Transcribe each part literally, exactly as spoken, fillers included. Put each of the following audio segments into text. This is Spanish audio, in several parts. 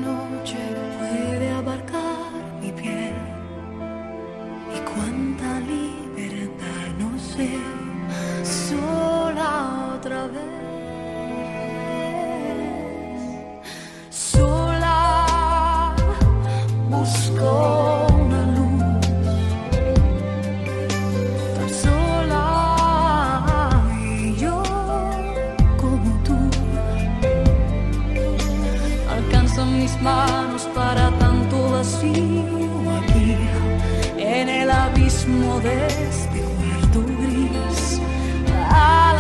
noche puede abarcar mi piel y cuánta libertad, no sé, sola otra vez, sola busco una luz, tan sola y yo como tú. Alcanzan mis manos para tanto vacío aquí, en el abismo de este cuarto gris, al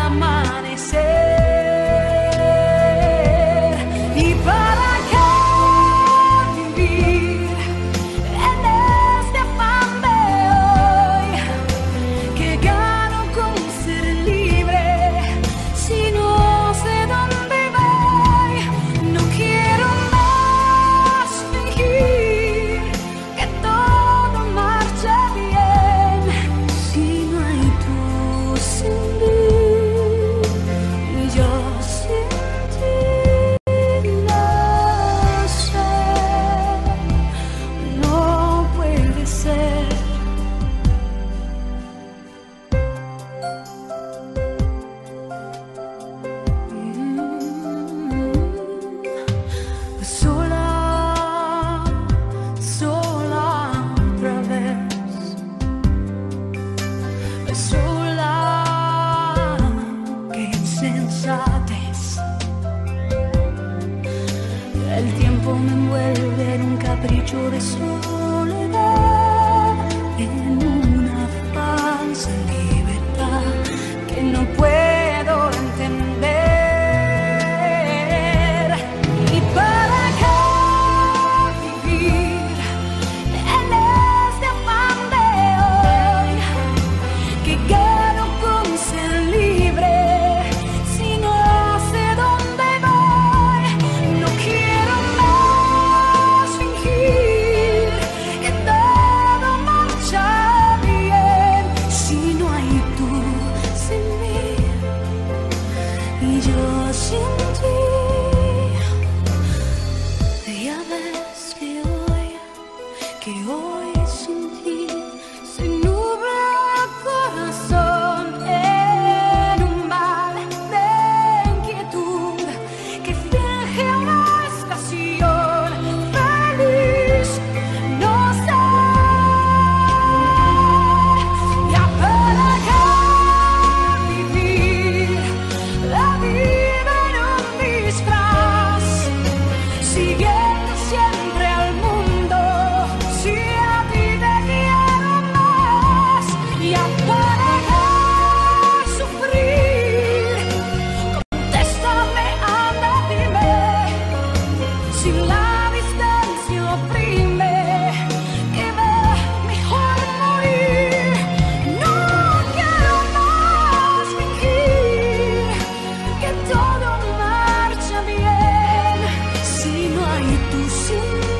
amanecer. ¿Y para qué vivir en este afán de hoy? ¿Qué gano con ser libre si no sé dónde voy? No quiero más fingir que todo marcha bien si no hay tú sin mí. Y yo sin ti no sé, no puede ser. Mm, Sola, sola otra vez, sola, qué insensatez. El tiempo me envuelve en un capricho de soledad, en una falsa libertad que no puedo entender. ¿Y para qué vivir en este afán de hoy? ¿Qué gano con ser libre si no sé dónde voy? No quiero más fingir que todo marcha bien si no hay tú sin mí y yo sin ti. Ya ves que hoy, que hoy sin ti se nubla el corazón en un mar de inquietud que finge una estación feliz. No sé, ya para qué vivir la vida en un disfraz, siguiendo siempre al mundo. Si a ti te quiero más, ya para qué sufrir. Contéstame, anda, dime, si la distancia oprime, que va mejor morir. No quiero más fingir que todo marcha bien si no hay tú sin